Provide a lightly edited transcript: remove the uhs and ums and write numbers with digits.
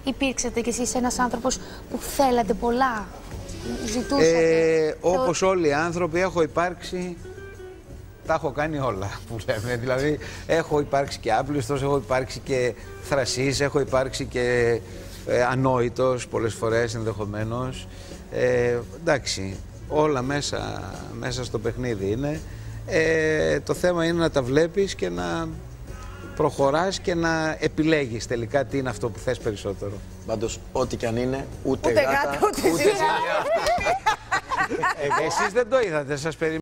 υπήρξατε κι εσείς ένας άνθρωπος που θέλατε πολλά, ζητούσατε? Όπως όλοι οι άνθρωποι έχω υπάρξει, τα έχω κάνει όλα που λέμε. Δηλαδή έχω υπάρξει και άπλιστος, έχω υπάρξει και θρασής, έχω υπάρξει και ανόητος πολλές φορές ενδεχομένως. Εντάξει, όλα μέσα στο παιχνίδι είναι. Το θέμα είναι να τα βλέπεις και να προχωράς και να επιλέγεις τελικά τι είναι αυτό που θες περισσότερο. Πάντως, ό,τι κι αν είναι, ούτε γάτα, ούτε ζήλια. Εσείς δεν το είδατε, σας περιμένω.